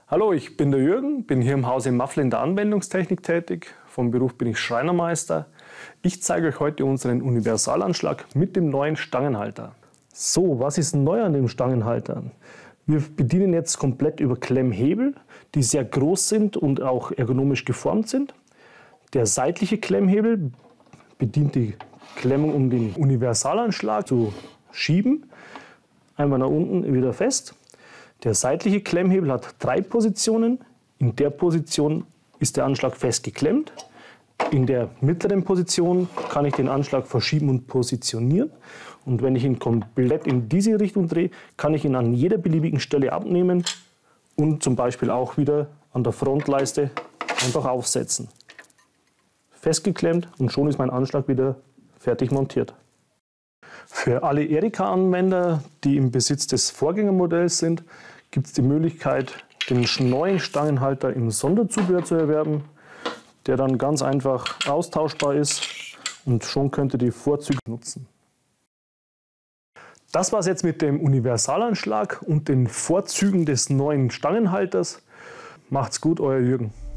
Hallo, ich bin der Jürgen, bin hier im Hause Maffle in der Anwendungstechnik tätig. Vom Beruf bin ich Schreinermeister. Ich zeige euch heute unseren Universalanschlag mit dem neuen Stangenhalter. So, was ist neu an dem Stangenhalter? Wir bedienen jetzt komplett über Klemmhebel, die sehr groß sind und auch ergonomisch geformt sind. Der seitliche Klemmhebel bedient die Klemmung, um den Universalanschlag zu schieben. Einmal nach unten, wieder fest. Der seitliche Klemmhebel hat 3 Positionen. In der Position ist der Anschlag fest geklemmt. In der mittleren Position kann ich den Anschlag verschieben und positionieren. Und wenn ich ihn komplett in diese Richtung drehe, kann ich ihn an jeder beliebigen Stelle abnehmen und zum Beispiel auch wieder an der Frontleiste einfach aufsetzen. Festgeklemmt und schon ist mein Anschlag wieder fertig montiert. Für alle Erika-Anwender, die im Besitz des Vorgängermodells sind, gibt es die Möglichkeit, den neuen Stangenhalter im Sonderzubehör zu erwerben, der dann ganz einfach austauschbar ist und schon könnt ihr die Vorzüge nutzen. Das war es jetzt mit dem Universalanschlag und den Vorzügen des neuen Stangenhalters. Macht's gut, euer Jürgen.